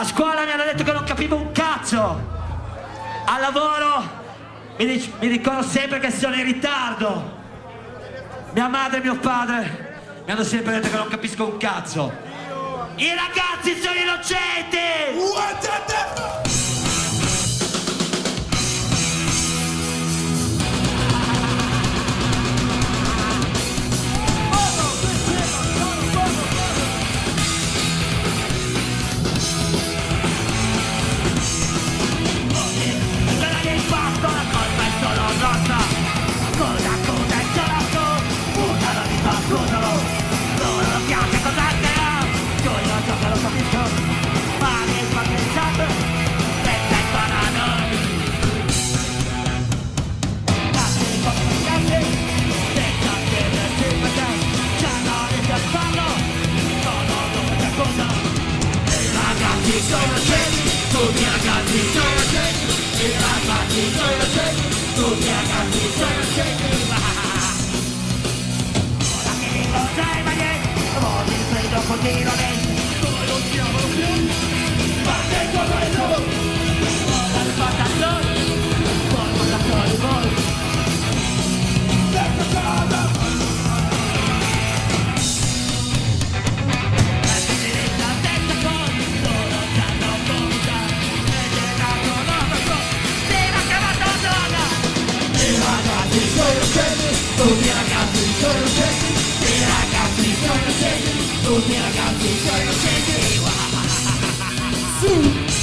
A scuola mi hanno detto che non capivo un cazzo. Al lavoro mi dicono sempre che sono in ritardo. Mia madre e mio padre mi hanno sempre detto che non capisco un cazzo. I ragazzi sono innocenti! Sono scemi, tutti i ragazzi sono scemi, i ragazzi sono scemi, tutti i ragazzi sono scemi. Ora che dico sai ma niente, ora mi prendo continuamente, come non chiamano più, ma che cosa è tu? Ora il pantalone, poi il pantalone voi. Questa cosa tutti i ragazzi sono scemi, i ragazzi sono scemi, tutti i ragazzi sono scemi. Sì.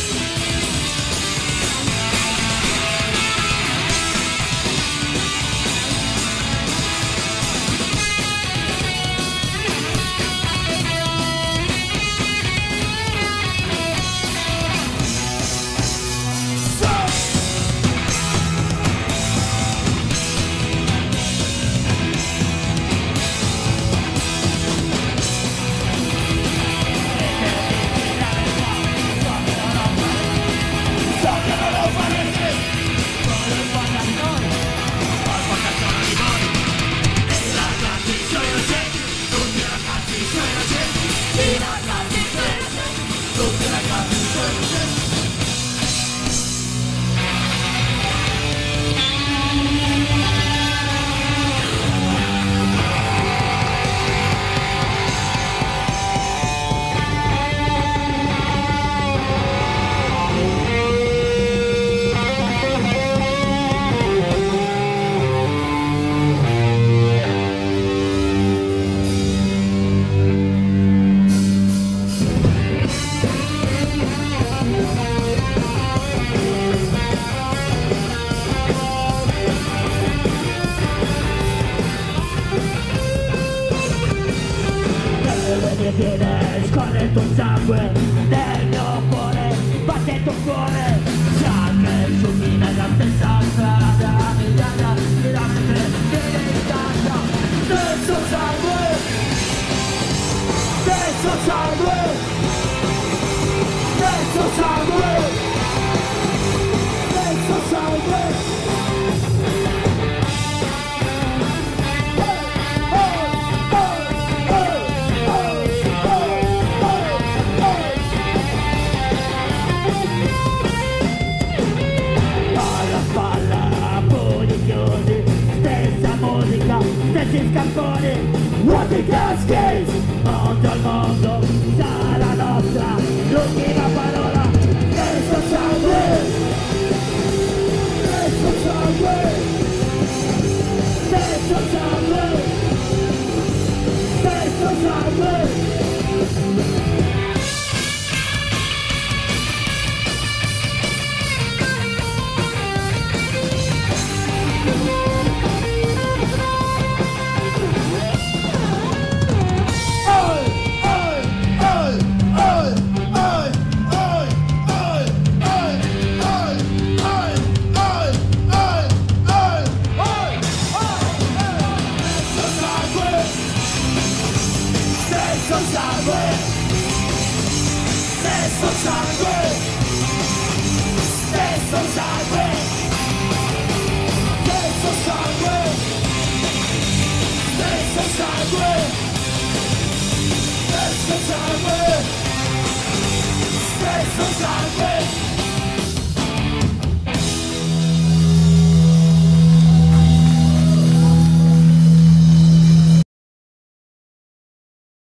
Scorre il tuo sangue nel mio cuore, batte il tuo cuore, sangue illumina la stessa strada, stesso sangue, stesso sangue, stesso sangue, stesso sangue. Stessi scamponi, vuoti caschi, mondo al mondo, sarà nostra l'ultima parola, stesso sangue, stesso sangue, stesso sangue, stesso sangue. sangue